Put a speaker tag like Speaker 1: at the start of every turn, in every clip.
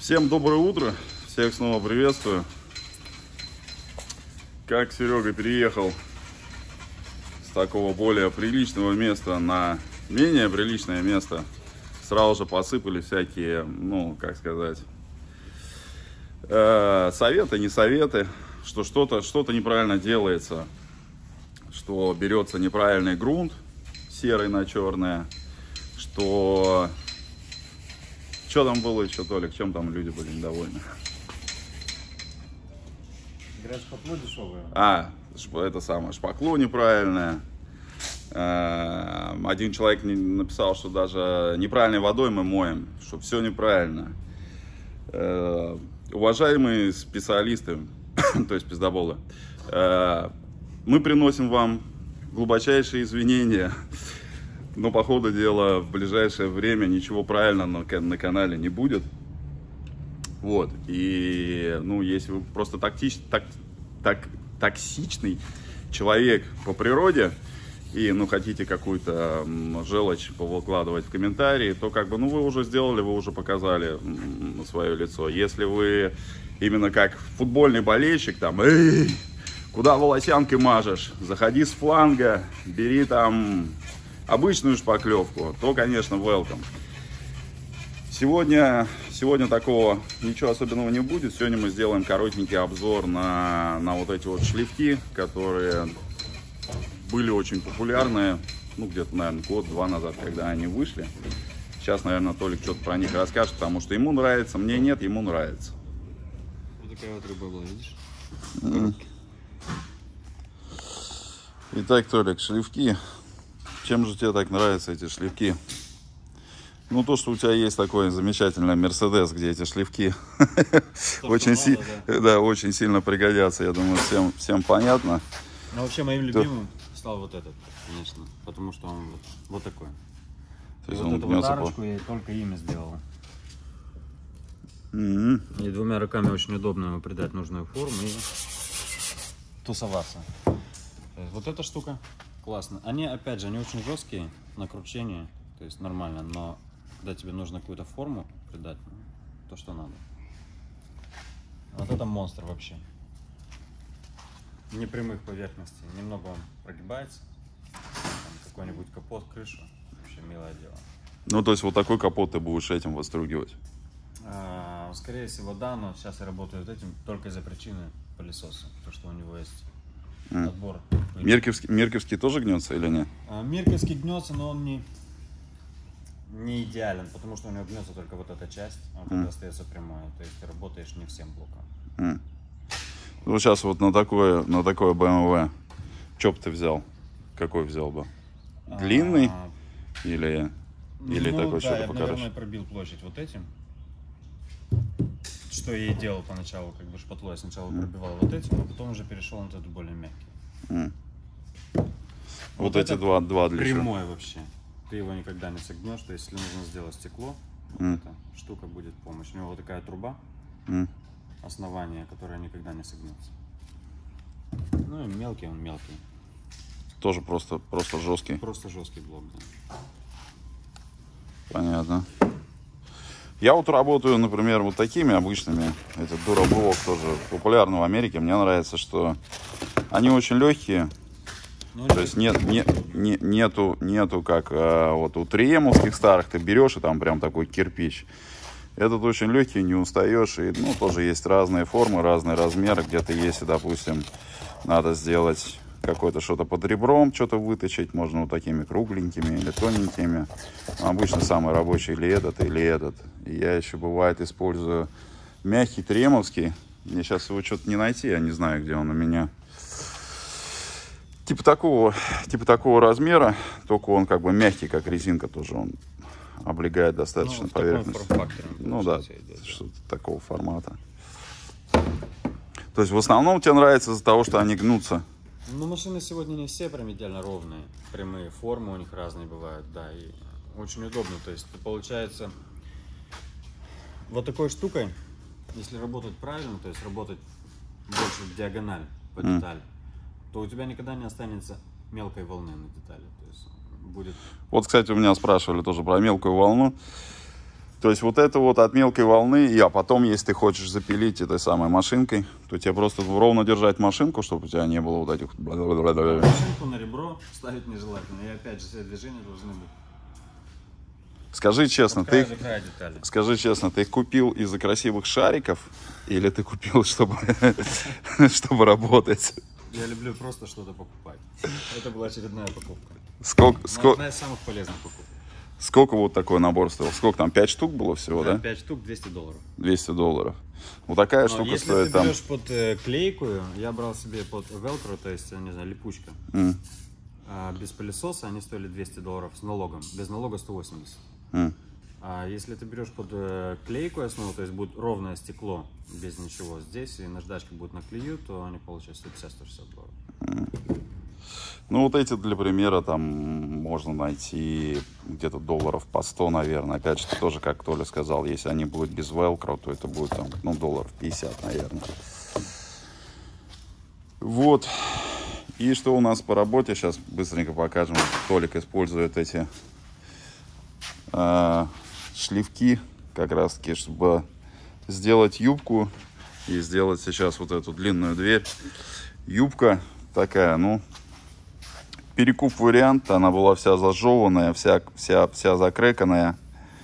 Speaker 1: Всем доброе утро, всех снова приветствую. Как Серега переехал с такого более приличного места на менее приличное место, сразу же посыпали всякие, ну, как сказать, советы, не советы, что что-то неправильно делается, что берется неправильный грунт, серый на черное, что там было еще, Толик, чем там люди были недовольны?
Speaker 2: Говорят, шпакло дешевое.
Speaker 1: Это самое, шпакло неправильное. Один человек написал, что даже неправильной водой мы моем, что все неправильно. Уважаемые специалисты, то есть пиздоболы, мы приносим вам глубочайшие извинения, но по ходу дела в ближайшее время ничего правильного на канале не будет. Вот, и, ну, если вы просто токсичный человек по природе и, ну, хотите какую-то желчь повыкладывать в комментарии, то, как бы, ну, вы уже сделали, вы уже показали свое лицо. Если вы именно как футбольный болельщик, там, эй, куда волосянкой мажешь, заходи с фланга, бери там обычную шпаклевку, то, конечно, welcome. Сегодня такого ничего особенного не будет. Сегодня мы сделаем коротенький обзор на вот эти вот шлифки, которые были очень популярны, ну, где-то, наверное, год-два назад, когда они вышли. Сейчас, наверное, Толик что-то про них расскажет, потому что ему нравится, мне нет, ему нравится.
Speaker 2: Вот такая вот рыба была, видишь?
Speaker 1: Итак, Толик, шлифки. Чем же тебе так нравятся эти шлифки? Ну, то, что у тебя есть такой замечательный Мерседес, где эти шлифки очень сильно пригодятся, я думаю, всем понятно.
Speaker 2: Но вообще моим любимым стал вот этот, конечно, потому что он вот такой. То есть вот эту вот арочку я только ими сделал. И двумя руками очень удобно ему придать нужную форму и тусоваться. Вот эта штука классно. Они, опять же, они очень жесткие на кручение, то есть нормально, но когда тебе нужно какую-то форму придать, ну, то, что надо. Вот это монстр вообще. Непрямых поверхностей. Немного он прогибается. Какой-нибудь капот, крышу. Вообще милое дело.
Speaker 1: Ну, то есть вот такой капот ты будешь этим выстругивать?
Speaker 2: Скорее всего, да, но сейчас я работаю вот этим только из-за причины пылесоса. То, что у него есть отбор.
Speaker 1: Мирковский тоже гнется или нет?
Speaker 2: Мирковский гнется, но он не идеален, потому что у него гнется только вот эта часть, а когда остается прямое, то есть ты работаешь не всем блоком.
Speaker 1: Ну, сейчас вот на такое BMW, что бы ты взял? Какой взял бы? Длинный? Или такой что-то
Speaker 2: я,
Speaker 1: покороче?
Speaker 2: наверное, пробил площадь вот этим. Что я и делал поначалу, как бы шпатло. Я сначала пробивал вот этим, а потом уже перешел на этот более мягкий.
Speaker 1: Вот эти два для
Speaker 2: прямой вообще. Ты его никогда не согнешь, то есть если нужно сделать стекло, вот эта штука будет помощь. У него вот такая труба, основание, которое никогда не согнется. Ну и мелкий он мелкий.
Speaker 1: Тоже просто жесткий.
Speaker 2: Просто жесткий блок, да.
Speaker 1: Понятно. Я вот работаю, например, вот такими обычными. Этот дураблок тоже популярный в Америке. Мне нравится, что они очень легкие. Ну, то есть нету как вот у 3М-овских старых ты берешь и там прям такой кирпич. Этот очень легкий, не устаешь. И, ну, тоже есть разные формы, разные размеры. Где-то если, допустим, надо сделать какое-то что-то под ребром, что-то выточить, можно вот такими кругленькими или тоненькими. Обычно самый рабочий или этот. И я еще, бывает, использую мягкий 3М-овский. Мне сейчас его что-то не найти, я не знаю, где он у меня. Типа такого размера, только он как бы мягкий, как резинка тоже, он облегает достаточно поверхность. Ну да, что-то такого формата. То есть в основном тебе нравится из-за того, что они гнутся?
Speaker 2: Ну, машины сегодня не все прям идеально ровные, прямые формы у них разные бывают, да, и очень удобно. То есть получается вот такой штукой, если работать правильно, то есть работать больше в диагональ по детали, то у тебя никогда не останется мелкой волны на детали. То есть будет...
Speaker 1: Вот, кстати, у меня спрашивали тоже про мелкую волну. То есть вот это вот от мелкой волны, а потом, если ты хочешь запилить этой самой машинкой, то тебе просто ровно держать машинку, чтобы у тебя не было вот этих...
Speaker 2: Машинку на ребро ставить нежелательно. И опять же, все движения должны быть.
Speaker 1: Скажи честно,
Speaker 2: края
Speaker 1: ты их купил из-за красивых шариков или ты купил, чтобы работать?
Speaker 2: Я люблю просто что-то покупать. Это была очередная покупка.
Speaker 1: Одна
Speaker 2: из самых полезных покупок.
Speaker 1: Сколько вот такой набор стоил? Сколько там, 5 штук было всего, да?
Speaker 2: 5 штук, $200.
Speaker 1: $200. Вот такая штука
Speaker 2: если
Speaker 1: стоит там...
Speaker 2: Если ты берешь под клейкую, я брал себе под велкро, то есть, не знаю, липучка. Без пылесоса они стоили $200 с налогом. Без налога 180. А если ты берешь под клейкую основу, то есть будет ровное стекло, без ничего здесь, и наждачка будет на клею, то они получают $150-160.
Speaker 1: Ну вот эти, для примера, там можно найти где-то долларов по 100, наверное. Опять же, тоже, как Толя сказал, если они будут без велкро, то это будет там, ну, долларов 50, наверное. Вот. И что у нас по работе? Сейчас быстренько покажем. Толик использует эти шлифки, как раз таки, чтобы сделать юбку и сделать сейчас вот эту длинную дверь. Юбка такая, ну, перекуп вариант, она была вся зажеванная, вся закреканная.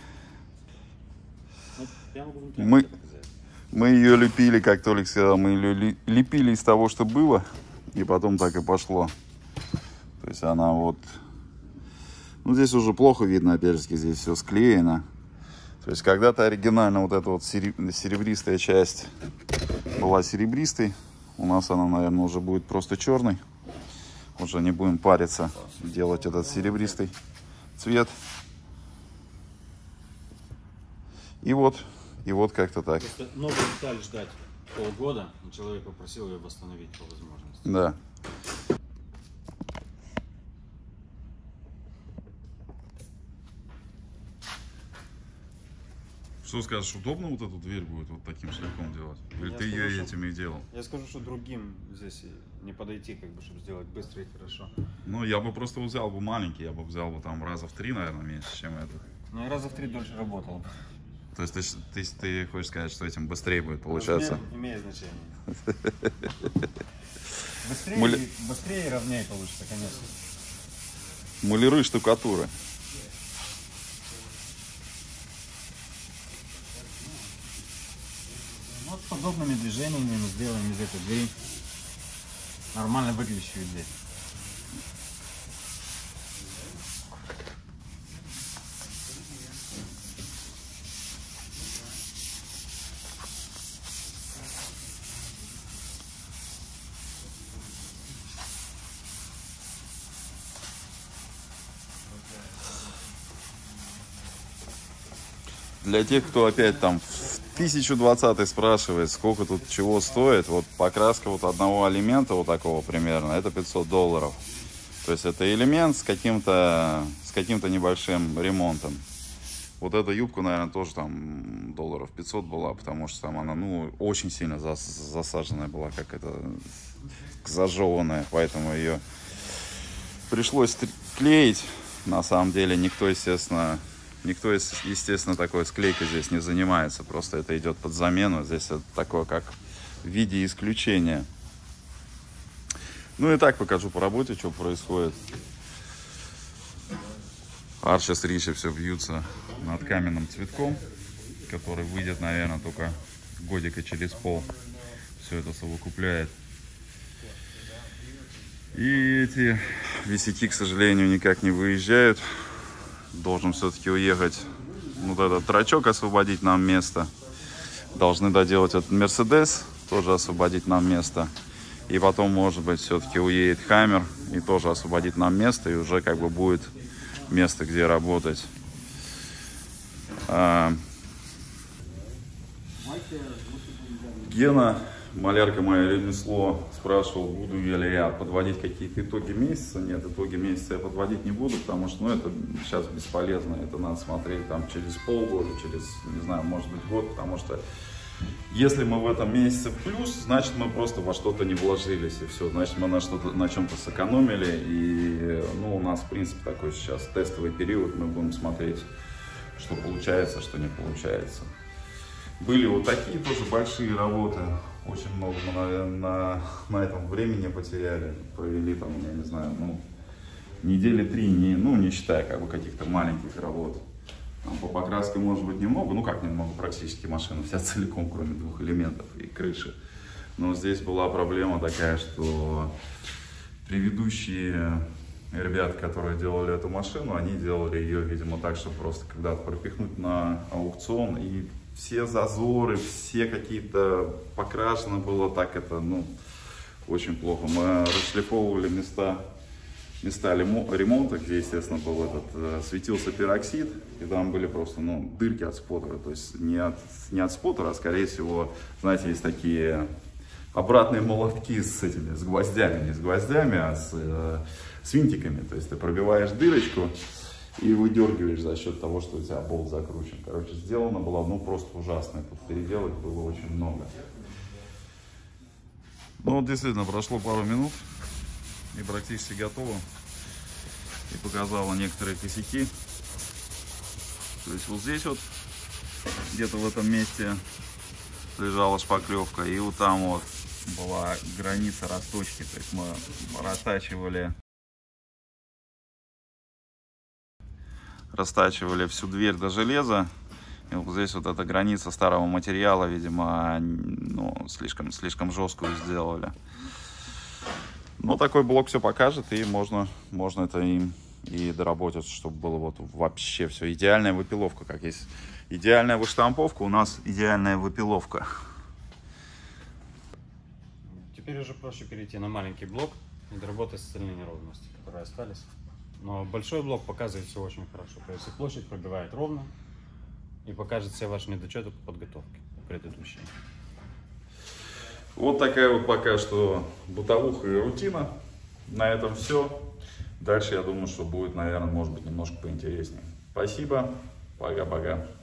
Speaker 1: Мы ее лепили, как Толик сказал, мы ее лепили из того, что было, и потом так и пошло. То есть она вот, ну, здесь уже плохо видно, опять же, здесь все склеено. То есть когда-то оригинально вот эта вот серебристая часть была серебристой, у нас она, наверное, уже будет просто черной. Уже не будем париться, делать этот серебристый цвет. И вот как-то так.
Speaker 2: Новую деталь ждать полгода, и человек попросил ее восстановить по возможности.
Speaker 1: Да. Что скажешь, удобно вот эту дверь будет вот таким шлифом делать? Или ты ее этим и делал?
Speaker 2: Я скажу, что другим здесь не подойти, как бы, чтобы сделать быстро и хорошо.
Speaker 1: Ну, я бы просто взял бы маленький, я бы взял бы там раза в 3, наверное, меньше, чем это.
Speaker 2: Ну, я раза в 3 дольше работал.
Speaker 1: То есть ты хочешь сказать, что этим быстрее будет получаться?
Speaker 2: Размер имеет значение. Быстрее и ровнее получится, конечно.
Speaker 1: Маляры штукатуры.
Speaker 2: Вот подобными движениями мы сделаем из этой двери нормально выглядящую дверь.
Speaker 1: Для тех, кто опять там в 1020 спрашивает, сколько тут чего стоит, вот покраска вот одного элемента вот такого примерно, это $500. То есть это элемент с каким-то небольшим ремонтом. Вот эта юбка, наверное, тоже там $500 была, потому что там она, ну, очень сильно засаженная была, как это, зажеванная, поэтому ее пришлось клеить. На самом деле никто, естественно, такой склейкой здесь не занимается. Просто это идет под замену. Здесь это такое, как в виде исключения. Ну и так покажу по работе, что происходит. Арчи с Ричи все бьются над каменным цветком, который выйдет, наверное, только годика через пол. Все это совокупляет. И эти висяки, к сожалению, никак не выезжают. Должен все-таки уехать, вот этот трачок освободить нам место. Должны доделать этот Мерседес, тоже освободить нам место. И потом, может быть, все-таки уедет Хаммер и тоже освободит нам место. И уже как бы будет место, где работать. Гена, малярка «Мое ремесло», спрашивал, буду ли я подводить какие-то итоги месяца. Нет, итоги месяца я подводить не буду, потому что, ну, это сейчас бесполезно. Это надо смотреть там через полгода, через, не знаю, может быть, год, потому что если мы в этом месяце в плюс, значит, мы просто во что-то не вложились, и все, значит, мы на чем-то сэкономили. И, ну, у нас, в принципе, такой сейчас тестовый период, мы будем смотреть что получается, что не получается. Были вот такие тоже большие работы. Очень много мы, наверное, на этом времени потеряли. Провели там, я не знаю, ну, недели 3, не считая как бы каких-то маленьких работ. Там по покраске может быть немного, ну как немного, практически машина вся целиком, кроме 2 элементов и крыши. Но здесь была проблема такая, что предыдущие ребята, которые делали эту машину, они делали ее, видимо, так, чтобы просто когда-то пропихнуть на аукцион, и все зазоры, все какие-то покрашено было так, это, ну, очень плохо. Мы расшлифовывали места ремонта, где, естественно, был светился пероксид, и там были просто, ну, дырки от споттера, то есть не от споттера, а, скорее всего, знаете, есть такие обратные молотки с гвоздями, не с гвоздями, а с винтиками, то есть ты пробиваешь дырочку и выдергиваешь за счет того, что у тебя болт закручен. Короче, сделано было, ну, просто ужасно, тут переделать было очень много. Ну, вот действительно, прошло пару минут и практически готово. И показала некоторые косяки. То есть вот здесь вот, где-то в этом месте лежала шпаклевка. И вот там вот была граница расточки. То есть мы растачивали всю дверь до железа. И вот здесь вот эта граница старого материала, видимо, ну, слишком жесткую сделали. Но такой блок все покажет, и можно это им и доработать, чтобы было вот вообще все. Идеальная выпиловка, как есть идеальная выштамповка, у нас идеальная выпиловка.
Speaker 2: Теперь уже проще перейти на маленький блок и доработать остальные неровности, которые остались. Но большой блок показывает все очень хорошо. То есть и площадь пробивает ровно и покажет все ваши недочеты по подготовке предыдущие.
Speaker 1: Вот такая вот пока что бытовуха и рутина. На этом все. Дальше, я думаю, что будет, наверное, может быть, немножко поинтереснее. Спасибо. Пока-пока.